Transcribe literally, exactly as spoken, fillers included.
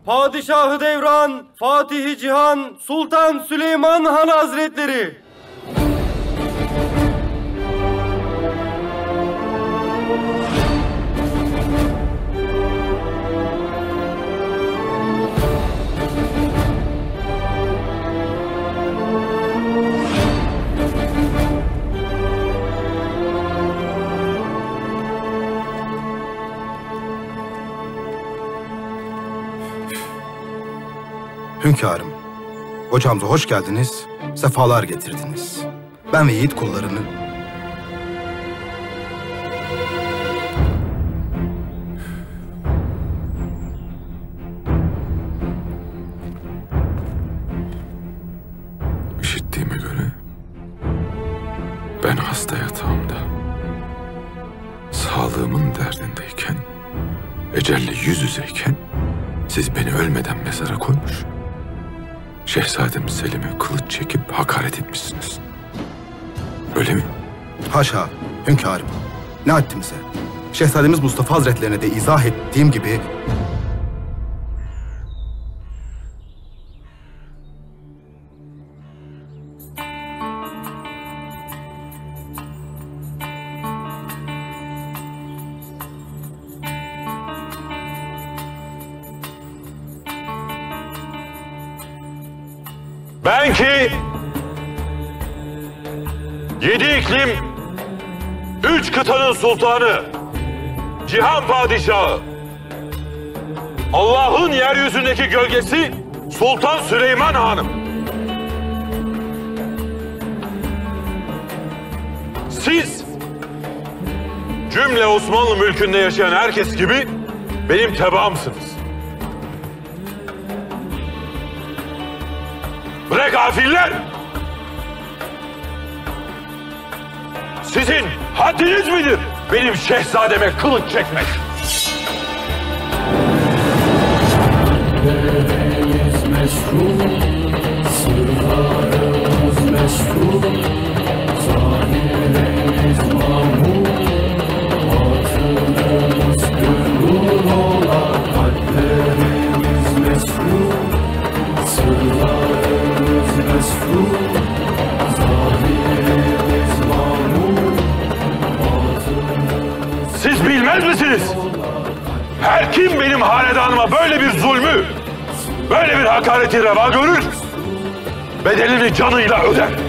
Padişahı Devran, Fatihi Cihan, Sultan Süleyman Han Hazretleri. Hünkârım, hocamıza hoş geldiniz, sefalar getirdiniz. Ben ve yiğit kullarını... İşittiğime göre ben hasta yatağımda, sağlığımın derdindeyken, ecelle yüz yüzeyken siz beni ölmeden mezara koymuş, Şehzadem Selim'e kılıç çekip hakaret etmişsiniz. Öyle mi? Haşa, hünkârım. Ne haddimize? Şehzademiz Mustafa Hazretlerine de izah ettiğim gibi... Ben ki yedi iklim, üç kıtanın sultanı, Cihan Padişahı, Allah'ın yeryüzündeki gölgesi Sultan Süleyman Hanım. Siz cümle Osmanlı mülkünde yaşayan herkes gibi benim tebaamsınız. Bre gafiller! Sizin haddiniz midir benim şehzademe kılıç çekmek? Dereyiz meşhur, sırlarımız meşhur, zahireyiz mamur, batınımız gönül ola, kalplerimiz meşhur, sırlarımız meşhur, zahireyiz mamur, batınımız... Siz bilmez misiniz? Her kim benim hanedanıma böyle bir zulmü, böyle bir hakareti reva görür, bedelini canıyla öder.